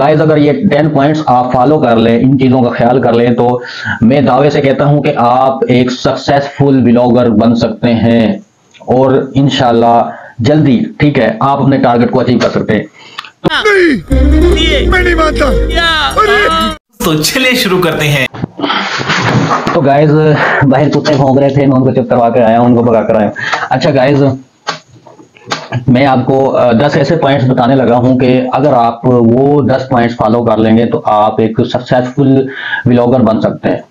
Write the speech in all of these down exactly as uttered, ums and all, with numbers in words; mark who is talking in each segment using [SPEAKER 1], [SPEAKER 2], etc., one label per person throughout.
[SPEAKER 1] Guys अगर ये ten points आप फॉलो कर लें, इन चीज़ों का ख्याल कर लें, तो मैं दावे से कहता हूं कि आप एक सक्सेसफुल व्लॉगर बन सकते हैं और इंशाल्लाह जल्दी, ठीक है, आप अपने टारगेट को अचीव कर सकते हैं।
[SPEAKER 2] नहीं, मैं नहीं मानता। तो चलिए शुरू करते हैं।
[SPEAKER 1] तो गाइस बाहर कुत्ते भौंक रहे थे, मैं उनको चुप करवा कर आया, उनको भगा कर आया। अच्छा गाइस, मैं आपको दस ऐसे पॉइंट्स बताने लगा हूं कि अगर आप वो दस पॉइंट्स फॉलो कर लेंगे तो आप एक सक्सेसफुल व्लॉगर बन सकते हैं।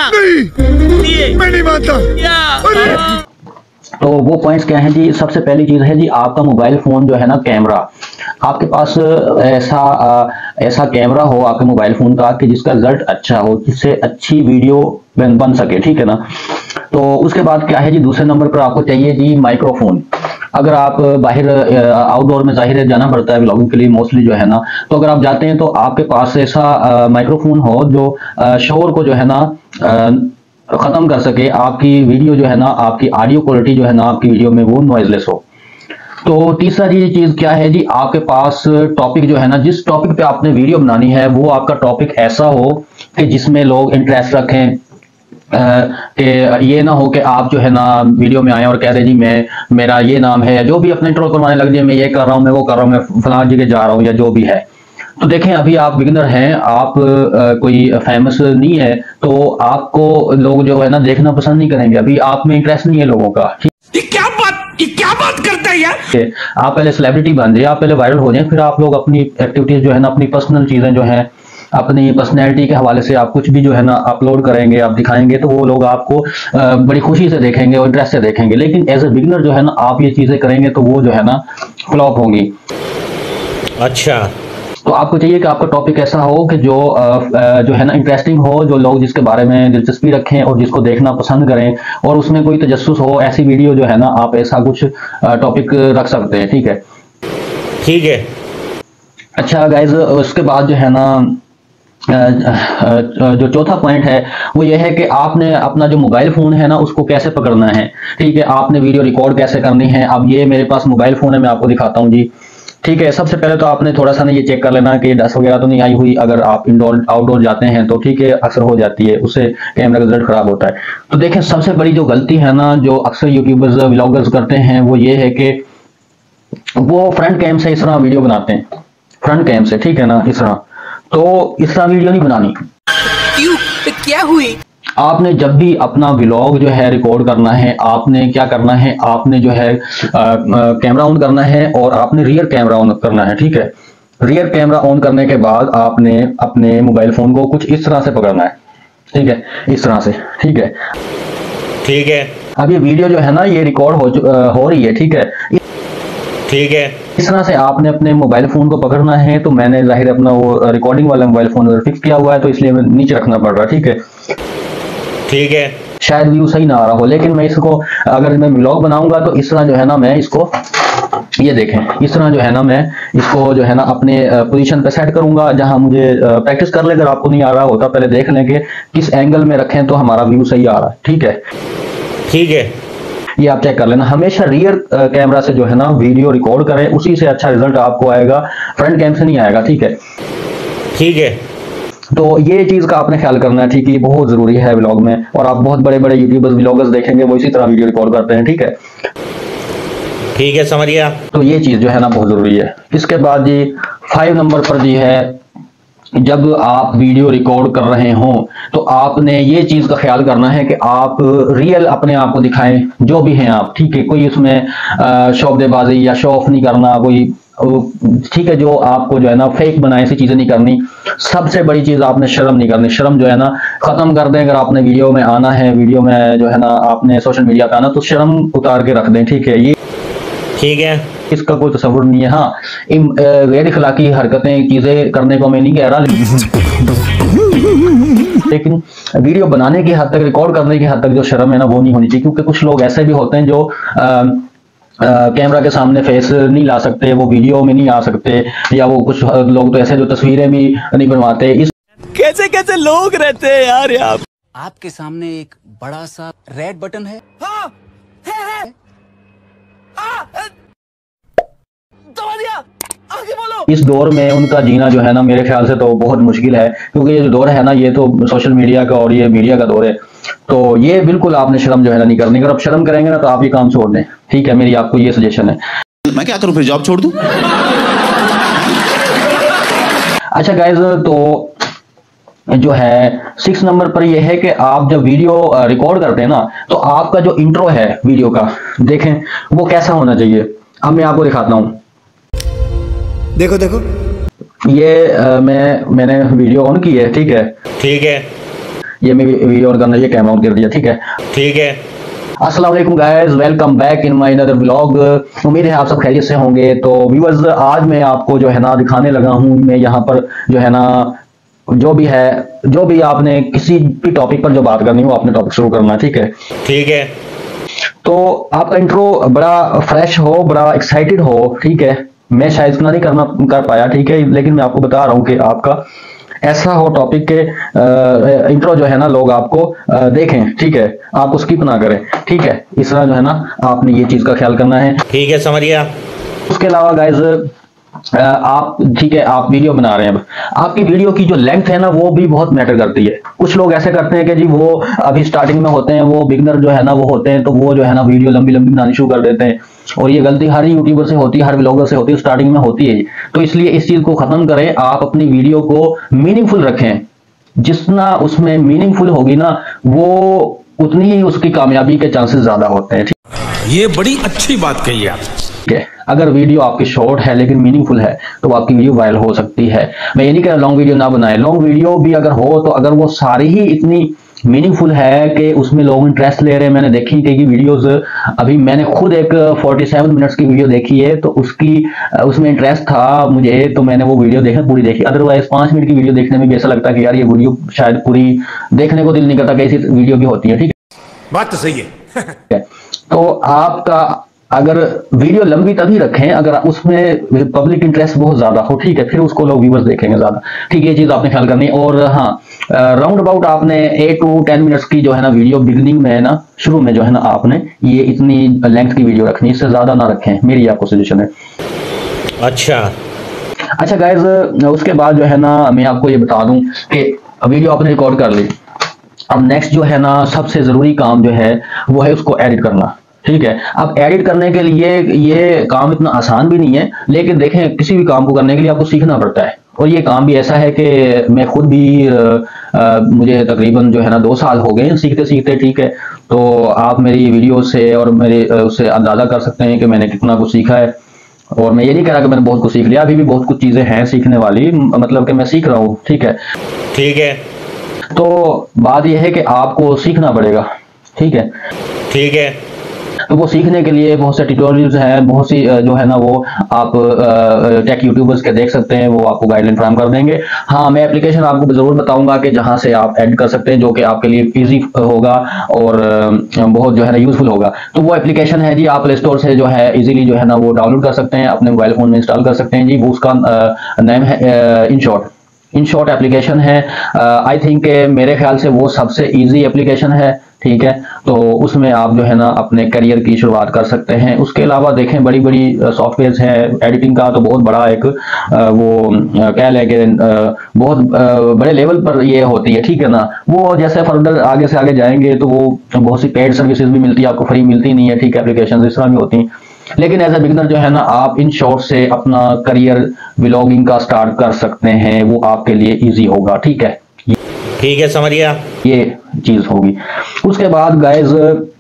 [SPEAKER 2] नहीं, मैं नहीं मानता।
[SPEAKER 1] तो वो पॉइंट्स क्या हैं जी? सबसे पहली चीज है जी, आपका मोबाइल फोन जो है ना, कैमरा, आपके पास ऐसा ऐसा कैमरा हो आपके मोबाइल फोन का कि जिसका रिजल्ट अच्छा हो, जिससे अच्छी वीडियो बन, बन सके, ठीक है ना। तो उसके बाद क्या है जी, दूसरे नंबर पर आपको चाहिए जी माइक्रोफोन। अगर आप बाहर आउटडोर में जाहिर है जाना पड़ता है व्लॉगिंग के लिए मोस्टली जो है ना, तो अगर आप जाते हैं तो आपके पास ऐसा माइक्रोफोन हो जो शोर को जो है ना खत्म कर सके, आपकी वीडियो जो है ना, आपकी ऑडियो क्वालिटी जो है ना आपकी वीडियो में वो नॉइजलेस हो। तो तीसरा चीज चीज क्या है जी, आपके पास टॉपिक जो है ना, जिस टॉपिक पे आपने वीडियो बनानी है वो आपका टॉपिक ऐसा हो कि जिसमें लोग इंटरेस्ट रखें, कि ये ना हो कि आप जो है ना वीडियो में आए और कह रहे जी मैं मेरा ये नाम है, जो भी अपने इंट्रो करवाने लग जाए, मैं ये कर रहा हूँ, मैं वो कर रहा हूँ, मैं फलां जगह जा रहा हूँ, या जो भी है। तो देखें, अभी आप बिगिनर हैं, आप आ, कोई फेमस नहीं है, तो आपको लोग जो है ना देखना पसंद नहीं करेंगे, अभी आप में इंटरेस्ट नहीं है लोगों का।
[SPEAKER 2] ये क्या बात ये क्या बात करता है यार?
[SPEAKER 1] आप पहले सेलिब्रिटी बन जाए, आप पहले वायरल हो जाए, फिर आप लोग अपनी एक्टिविटीज जो है ना, अपनी पर्सनल चीजें जो हैं, अपनी पर्सनैलिटी के हवाले से आप कुछ भी जो है ना अपलोड करेंगे, आप दिखाएंगे, तो वो लोग आपको बड़ी खुशी से देखेंगे और इंटरेस्ट से देखेंगे। लेकिन एज ए बिगिनर जो है ना आप ये चीजें करेंगे तो वो जो है ना फ्लॉप होंगी।
[SPEAKER 2] अच्छा,
[SPEAKER 1] तो आपको चाहिए कि आपका टॉपिक ऐसा हो कि जो जो है ना इंटरेस्टिंग हो, जो लोग जिसके बारे में दिलचस्पी रखें और जिसको देखना पसंद करें, और उसमें कोई तजस्सुस हो, ऐसी वीडियो जो है ना आप ऐसा कुछ टॉपिक रख सकते हैं, ठीक है।
[SPEAKER 2] ठीक है।
[SPEAKER 1] अच्छा गाइज, उसके बाद जो है ना जो चौथा पॉइंट है वो ये है कि आपने अपना जो मोबाइल फोन है ना उसको कैसे पकड़ना है, ठीक है। आपने वीडियो रिकॉर्ड कैसे करनी है। अब ये मेरे पास मोबाइल फोन है, मैं आपको दिखाता हूँ जी, ठीक है। सबसे पहले तो आपने थोड़ा सा ना ये चेक कर लेना कि डस्ट वगैरह तो नहीं आई हुई। अगर आप इंडोर आउटडोर जाते हैं तो ठीक है, अक्सर हो जाती है, उससे कैमरा का रिजल्ट खराब होता है। तो देखें, सबसे बड़ी जो गलती है ना जो अक्सर यूट्यूबर्स व्लॉगर्स करते हैं वो ये है कि वो फ्रंट कैम से इस तरह वीडियो बनाते हैं, फ्रंट कैम से, ठीक है ना, इस तरह। तो इस तरह वीडियो नहीं बनानी।
[SPEAKER 2] क्यों? तो क्या हुई?
[SPEAKER 1] आपने जब भी अपना व्लॉग जो है रिकॉर्ड करना है, आपने क्या करना है, आपने जो है कैमरा ऑन करना है और आपने रियर कैमरा ऑन करना है, ठीक है। रियर कैमरा ऑन करने के बाद आपने अपने मोबाइल फोन को कुछ इस तरह से पकड़ना है, ठीक है, इस तरह से, ठीक है।
[SPEAKER 2] ठीक है।
[SPEAKER 1] अब ये वीडियो जो है ना ये रिकॉर्ड हो हो रही है, ठीक है,
[SPEAKER 2] ठीक है।
[SPEAKER 1] इस तरह से आपने अपने मोबाइल फोन को पकड़ना है। तो मैंने जाहिर अपना वो रिकॉर्डिंग वाला मोबाइल फोन फिक्स किया हुआ है, तो इसलिए नीचे रखना पड़ रहा है, ठीक है।
[SPEAKER 2] ठीक है।
[SPEAKER 1] शायद व्यू सही ना आ रहा हो, लेकिन मैं इसको अगर मैं व्लॉग बनाऊंगा तो इस तरह जो है ना मैं इसको, ये देखें, इस तरह जो है ना मैं इसको जो है ना अपने पोजीशन पे सेट करूंगा, जहां मुझे प्रैक्टिस कर ले। अगर आपको नहीं आ रहा होता पहले देख लें कि किस एंगल में रखें तो हमारा व्यू सही आ रहा है, ठीक है।
[SPEAKER 2] ठीक है।
[SPEAKER 1] ये आप चेक कर लेना। हमेशा रियर कैमरा से जो है ना वीडियो रिकॉर्ड करें, उसी से अच्छा रिजल्ट आपको आएगा, फ्रंट कैम से नहीं आएगा, ठीक है।
[SPEAKER 2] ठीक है।
[SPEAKER 1] तो ये चीज का आपने ख्याल करना है, ठीक है, ये बहुत जरूरी है व्लॉग में। और आप बहुत बड़े बड़े यूट्यूबर्स व्लॉगर्स देखेंगे वो इसी तरह वीडियो रिकॉर्ड करते हैं, ठीक है।
[SPEAKER 2] ठीक है, समझ गया।
[SPEAKER 1] तो ये चीज जो है ना बहुत जरूरी है। इसके बाद जी फाइव नंबर पर जी है, जब आप वीडियो रिकॉर्ड कर रहे हो तो आपने ये चीज का ख्याल करना है कि आप रियल अपने आप को दिखाएं, जो भी हैं आप, ठीक है। कोई उसमें शोबदेबाजी या शो ऑफ नहीं करना, कोई, ठीक है, जो आपको जो है ना फेक बनाए ऐसी चीजें नहीं करनी। सबसे बड़ी चीज आपने शर्म नहीं करनी, शर्म जो है ना खत्म कर दें। अगर आपने वीडियो में आना है, वीडियो में जो है ना आपने सोशल मीडिया पे आना, तो शर्म उतार के रख दें, ठीक है। ये ठीक है, इसका कोई तस्वुर नहीं है। हाँ, गैर इखलाकी हरकतें चीजें करने को मैं नहीं कह रहा, लेकिन वीडियो बनाने की हद तक, रिकॉर्ड करने की हद तक जो शर्म है ना वो नहीं होनी चाहिए। क्योंकि कुछ लोग ऐसे भी होते हैं जो आ, आ, कैमरा के सामने फेस नहीं ला सकते, वो वीडियो में नहीं आ सकते, या वो कुछ लोग तो ऐसे जो तस्वीरें भी नहीं बनवाते। इस
[SPEAKER 2] कैसे कैसे लोग रहते हैं यार। आप
[SPEAKER 3] आपके सामने एक बड़ा सा रेड बटन है,
[SPEAKER 2] हाँ, है, है। आ, आ, दबा दिया।
[SPEAKER 1] इस दौर में उनका जीना जो है ना मेरे ख्याल से तो बहुत मुश्किल है, क्योंकि ये जो दौर है ना ये तो सोशल मीडिया का और ये मीडिया का दौर है। तो ये बिल्कुल आपने शर्म जो है ना नहीं करनी। अगर आप शर्म करेंगे ना तो आप ये काम छोड़ दें, ठीक है। मेरी आपको ये सजेशन है।
[SPEAKER 4] मैं क्या करूं फिर, जॉब छोड़ दूं?
[SPEAKER 1] अच्छा गाइज, तो जो है सिक्स नंबर पर यह है कि आप जब वीडियो रिकॉर्ड करते हैं ना तो आपका जो इंट्रो है वीडियो का, देखें वो कैसा होना चाहिए। अब मैं आपको दिखाता हूं।
[SPEAKER 3] देखो देखो
[SPEAKER 1] ये आ, मैं मैंने वीडियो ऑन की है, ठीक है
[SPEAKER 4] ठीक है।
[SPEAKER 1] ये मैं वीडियो ऑन करना, ये कैमरा ऑन कर दिया, ठीक है
[SPEAKER 4] ठीक है।
[SPEAKER 1] अस्सलाम वालेकुम guys, welcome back in my another vlog. उम्मीद है आप सब खैरियत से होंगे। तो व्यूअर्स, आज मैं आपको जो है ना दिखाने लगा हूं, मैं यहाँ पर जो है ना जो भी है जो भी आपने किसी भी टॉपिक पर जो बात करनी हो आपने टॉपिक शुरू करना है, ठीक है
[SPEAKER 4] ठीक है।
[SPEAKER 1] तो आपका इंट्रो बड़ा फ्रेश हो, बड़ा एक्साइटेड हो, ठीक है। मैं शायद इतना नहीं करना कर पाया, ठीक है, लेकिन मैं आपको बता रहा हूं कि आपका ऐसा हो टॉपिक के आ, इंट्रो जो है ना लोग आपको आ, देखें, ठीक है, आप स्किप ना करें, ठीक है। इस तरह जो है ना आपने ये चीज का ख्याल करना है,
[SPEAKER 4] ठीक है, समझ गया।
[SPEAKER 1] उसके अलावा गाइज आप, ठीक है, आप वीडियो बना रहे हैं, अब आपकी वीडियो की जो लेंथ है ना वो भी बहुत मैटर करती है। कुछ लोग ऐसे करते हैं कि जी वो अभी स्टार्टिंग में होते हैं, वो बिगनर जो है ना वो होते हैं, तो वो जो है ना वीडियो लंबी लंबी बनानी शुरू कर देते हैं, और ये गलती हर यूट्यूबर से होती है, हर व्लॉगर से होती है, स्टार्टिंग में होती है। तो इसलिए इस चीज को खत्म करें, आप अपनी वीडियो को मीनिंगफुल रखें। जितना उसमें मीनिंगफुल होगी ना वो उतनी ही उसकी कामयाबी के चांसेस ज्यादा होते हैं,
[SPEAKER 2] ये बड़ी अच्छी बात कही आप।
[SPEAKER 1] ठीक है। अगर वीडियो आपकी शॉर्ट है लेकिन मीनिंगफुल है तो आपकी वीडियो वायरल हो सकती है। मैं ये नहीं कह रहा लॉन्ग वीडियो ना बनाए, लॉन्ग वीडियो भी अगर हो तो अगर वो सारी ही इतनी मीनिंगफुल है कि उसमें लोग इंटरेस्ट ले रहे हैं। मैंने देखी कई वीडियोस, अभी मैंने खुद एक सैंतालीस मिनट्स की वीडियो देखी है, तो उसकी उसमें इंटरेस्ट था मुझे, तो मैंने वो वीडियो देखना पूरी देखी। अदरवाइज पांच मिनट की वीडियो देखने में भी ऐसा लगता है कि यार ये वीडियो शायद पूरी देखने को दिल नहीं करता, कैसी वीडियो की होती है, ठीक है।
[SPEAKER 2] बात तो सही है।
[SPEAKER 1] तो आपका अगर वीडियो लंबी तभी रखें अगर उसमें पब्लिक इंटरेस्ट बहुत ज्यादा हो, ठीक है, फिर उसको लोग व्यूअर्स देखेंगे ज्यादा, ठीक है। ये चीज आपने ख्याल करनी है। और हाँ, राउंड अबाउट आपने एट टू टेन मिनट्स की जो है ना वीडियो बिगनिंग में है ना, शुरू में जो है ना आपने ये इतनी लेंथ की वीडियो रखनी, इससे ज्यादा ना रखें, मेरी आपको सजेशन है।
[SPEAKER 4] अच्छा
[SPEAKER 1] अच्छा गाइज, उसके बाद जो है ना मैं आपको ये बता दूं कि वीडियो आपने रिकॉर्ड कर ली, अब नेक्स्ट जो है ना सबसे जरूरी काम जो है वो है उसको एडिट करना, ठीक है। अब एडिट करने के लिए ये काम इतना आसान भी नहीं है, लेकिन देखें किसी भी काम को करने के लिए आपको सीखना पड़ता है, और ये काम भी ऐसा है कि मैं खुद भी आ, आ, मुझे तकरीबन जो है ना दो साल हो गए सीखते सीखते, ठीक है। तो आप मेरी वीडियो से और मेरे उससे अंदाजा कर सकते हैं कि मैंने कितना कुछ सीखा है। और मैं ये नहीं कह रहा कि मैंने बहुत कुछ सीख लिया, अभी भी बहुत कुछ चीजें हैं सीखने वाली, मतलब कि मैं सीख रहा हूँ, ठीक है
[SPEAKER 4] ठीक है।
[SPEAKER 1] तो बात यह है कि आपको सीखना पड़ेगा, ठीक है
[SPEAKER 4] ठीक है।
[SPEAKER 1] तो वो सीखने के लिए बहुत से ट्यूटोरियल्स हैं, बहुत सी जो है ना वो आप टेक यूट्यूबर्स के देख सकते हैं, वो आपको गाइडलाइन फराहम कर देंगे। हाँ, मैं एप्लीकेशन आपको जरूर बताऊंगा कि जहां से आप ऐड कर सकते हैं, जो कि आपके लिए इजी होगा और बहुत जो है ना यूजफुल होगा। तो वो एप्लीकेशन है जी, आप प्ले स्टोर से जो है इजीली जो है ना वो डाउनलोड कर सकते हैं, अपने मोबाइल फोन में इंस्टॉल कर सकते हैं जी। वो उसका नेम है इनशॉट इनशॉट एप्लीकेशन है। आई थिंक मेरे ख्याल से वो सबसे इजी एप्लीकेशन है, ठीक है। तो उसमें आप जो है ना अपने करियर की शुरुआत कर सकते हैं। उसके अलावा देखें बड़ी बड़ी सॉफ्टवेयर हैं एडिटिंग का, तो बहुत बड़ा एक वो कह लें कि बहुत बड़े लेवल पर ये होती है, ठीक है ना। वो जैसे फर्दर आगे से आगे जाएंगे तो वो बहुत सी पेड सर्विसेज भी मिलती है, आपको फ्री मिलती नहीं है, ठीक है। एप्लीकेशन इस तरह भी होती हैं, लेकिन एज ए बिगिनर जो है ना आप इन शॉर्ट से अपना करियर व्लॉगिंग का स्टार्ट कर सकते हैं, वो आपके लिए इजी होगा, ठीक है।
[SPEAKER 4] ठीक है, समझ गया।
[SPEAKER 1] ये चीज होगी। उसके बाद गाइज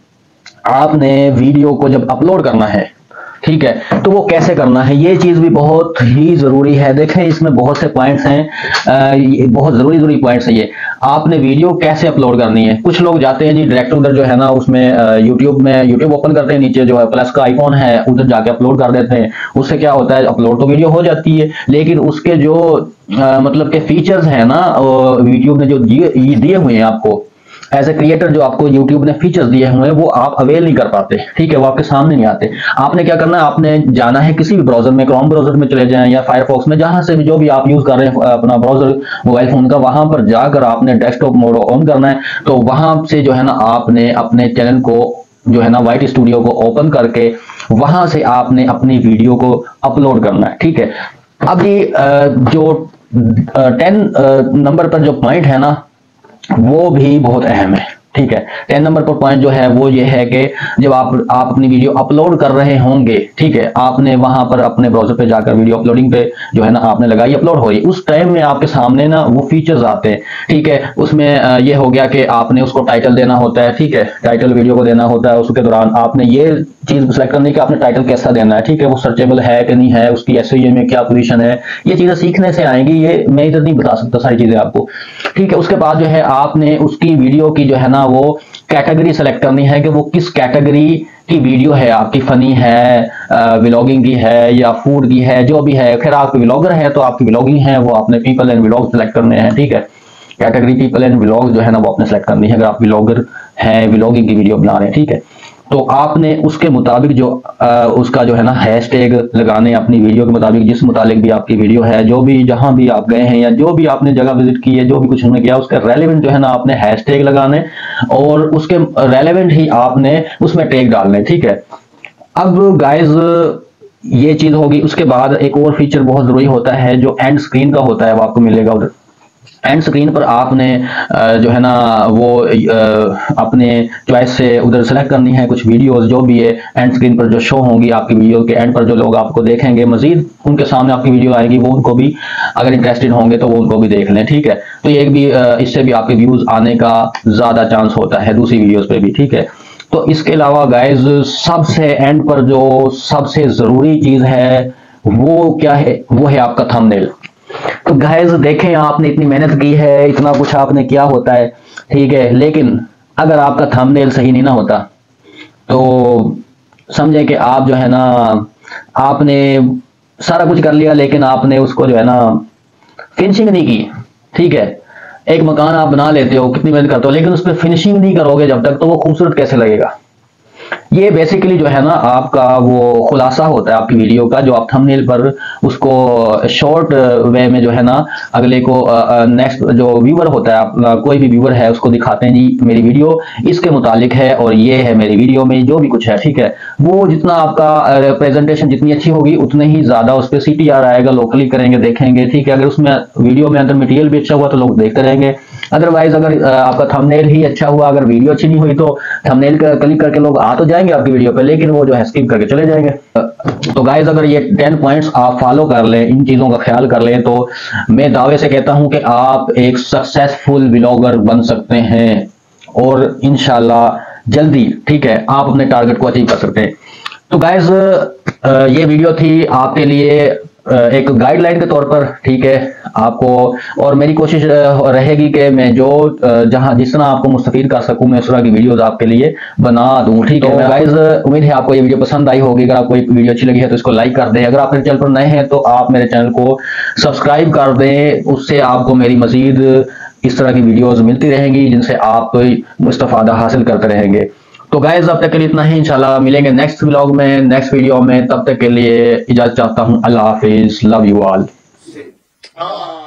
[SPEAKER 1] आपने वीडियो को जब अपलोड करना है, ठीक है, तो वो कैसे करना है, ये चीज भी बहुत ही जरूरी है। देखें इसमें बहुत से पॉइंट्स हैं, ये बहुत जरूरी जरूरी पॉइंट्स हैं। ये आपने वीडियो कैसे अपलोड करनी है। कुछ लोग जाते हैं जी डायरेक्ट उधर जो है ना उसमें यूट्यूब में यूट्यूब ओपन करते हैं, नीचे जो है प्लस का आइकॉन है उधर जाके अपलोड कर देते हैं। उससे क्या होता है, अपलोड तो वीडियो हो जाती है, लेकिन उसके जो आ, मतलब के फीचर्स है ना यूट्यूब ने जो दिए दिए हुए हैं आपको एज ए क्रिएटर, जो आपको यूट्यूब ने फीचर्स दिए हुए हैं वो आप अवेल नहीं कर पाते, ठीक है, वो आपके सामने नहीं आते। आपने क्या करना है, आपने जाना है किसी भी ब्राउजर में, क्रोम ब्राउजर में चले जाएं या फायरफॉक्स में, जहां से भी जो भी आप यूज कर रहे हैं अपना ब्राउजर मोबाइल फोन का, वहां पर जाकर आपने डेस्कटॉप मोड ऑन करना है। तो वहां से जो है ना आपने अपने चैनल को जो है ना वाइट स्टूडियो को ओपन करके वहां से आपने अपनी वीडियो को अपलोड करना है, ठीक है। अब ये जो टेन नंबर पर जो पॉइंट है ना वो भी बहुत अहम है, ठीक है। टेन नंबर पर पॉइंट जो है वो ये है कि जब आप आप अपनी वीडियो अपलोड कर रहे होंगे, ठीक है, आपने वहां पर अपने ब्राउजर पे जाकर वीडियो अपलोडिंग पे जो है ना आपने लगाई, अपलोड हो रही, उस टाइम में आपके सामने ना वो फीचर्स आते हैं, ठीक है। उसमें ये हो गया कि आपने उसको टाइटल देना होता है, ठीक है, टाइटल वीडियो को देना होता है। उसके दौरान आपने ये चीज सेलेक्ट करनी कि आपने टाइटल कैसा देना है, ठीक है, वो सर्चेबल है कि नहीं है, उसकी एसईओ में क्या पोजीशन है, ये चीजें सीखने से आएंगी, ये मैं इधर नहीं बता सकता सारी चीजें आपको, ठीक है। उसके बाद जो है आपने उसकी वीडियो की जो है ना वो कैटेगरी सेलेक्ट करनी है कि वो किस कैटेगरी की वीडियो है, आपकी फनी है, व्लॉगिंग की है या फूड की है, जो भी है। खैर आप व्लॉगर है तो आपकी व्लॉगिंग है, वो आपने पीपल एंड व्लॉग सेलेक्ट करने हैं, ठीक है। कैटेगरी पीपल एंड व्लॉग जो है ना वो आपने सेलेक्ट करनी है अगर आप व्लॉगर हैं, व्लॉगिंग की वीडियो बना रहे हैं, ठीक है। तो आपने उसके मुताबिक जो आ, उसका जो है ना हैशटैग लगाने अपनी वीडियो के मुताबिक, जिस मुताबिक भी आपकी वीडियो है, जो भी जहां भी आप गए हैं या जो भी आपने जगह विजिट की है, जो भी कुछ उन्होंने किया, उसके रेलेवेंट जो है ना आपने हैशटैग लगाने और उसके रेलेवेंट ही आपने उसमें टैग डालने, ठीक है। अब गाइज ये चीज होगी। उसके बाद एक और फीचर बहुत जरूरी होता है जो एंड स्क्रीन का होता है, वो आपको मिलेगा उधर। एंड स्क्रीन पर आपने जो है ना वो अपने चॉइस से उधर सेलेक्ट करनी है कुछ वीडियोस, जो भी है एंड स्क्रीन पर जो शो होंगी आपकी वीडियो के एंड पर, जो लोग आपको देखेंगे मजीद उनके सामने आपकी वीडियो आएगी, वो उनको भी अगर इंटरेस्टेड होंगे तो वो उनको भी देख लें, ठीक है। तो ये एक भी इससे भी आपके व्यूज आने का ज्यादा चांस होता है दूसरी वीडियोस पे भी, ठीक है। तो इसके अलावा गाइज सबसे एंड पर जो सबसे जरूरी चीज है वो क्या है, वो है आपका थंबनेल। तो गाइस देखें, आपने इतनी मेहनत की है, इतना कुछ आपने किया होता है, ठीक है, लेकिन अगर आपका थंबनेल सही नहीं ना होता तो समझे कि आप जो है ना आपने सारा कुछ कर लिया लेकिन आपने उसको जो है ना फिनिशिंग नहीं की, ठीक है। एक मकान आप बना लेते हो, कितनी मेहनत करते हो, लेकिन उस पर फिनिशिंग नहीं करोगे जब तक, तो वो खूबसूरत कैसे लगेगा। ये बेसिकली जो है ना आपका वो खुलासा होता है आपकी वीडियो का, जो आप थंबनेल पर उसको शॉर्ट वे में जो है ना अगले को नेक्स्ट जो व्यूअर होता है, आप कोई भी व्यूअर है उसको दिखाते हैं जी मेरी वीडियो इसके मुतालिक है और ये है मेरी वीडियो में जो भी कुछ है, ठीक है। वो जितना आपका प्रेजेंटेशन जितनी अच्छी होगी उतने ही ज्यादा उस पर सी टी आर आएगा, लोग क्लिक करेंगे, देखेंगे, ठीक है। अगर उसमें वीडियो में अंदर मटेरियल भी अच्छा हुआ तो लोग देखते रहेंगे। अदरवाइज अगर आपका थंबनेल ही अच्छा हुआ, अगर वीडियो अच्छी नहीं हुई तो थंबनेल का क्लिक करके लोग आ तो जाएंगे आपकी वीडियो पे, लेकिन वो जो है स्किप करके चले जाएंगे। तो गाइज अगर ये टेन पॉइंट्स आप फॉलो कर लें, इन चीजों का ख्याल कर लें, तो मैं दावे से कहता हूं कि आप एक सक्सेसफुल व्लॉगर बन सकते हैं और इंशाल्लाह जल्दी, ठीक है, आप अपने टारगेट को अचीव कर सकते हैं। तो गाइज ये वीडियो थी आपके लिए एक गाइडलाइन के तौर पर, ठीक है, आपको, और मेरी कोशिश रहेगी कि मैं जो जहां जिस तरह आपको मुस्तफीद कर सकूं मैं उस तरह की वीडियोस आपके लिए बना दूं, ठीक है। तो गाइस उम्मीद है आपको ये वीडियो पसंद आई होगी। अगर आपको ये वीडियो अच्छी लगी है तो इसको लाइक कर दें। अगर आप मेरे चैनल पर नए हैं तो आप मेरे चैनल को सब्सक्राइब कर दें, उससे आपको मेरी मजीद इस तरह की वीडियोस मिलती रहेंगी जिनसे आप मुस्तफादा हासिल करते रहेंगे। तो गाइस अब तक के लिए इतना ही, इंशाल्लाह मिलेंगे नेक्स्ट व्लॉग में, नेक्स्ट वीडियो में। तब तक के लिए इजाजत चाहता हूं, अल्लाह हाफिज, लव यू ऑल।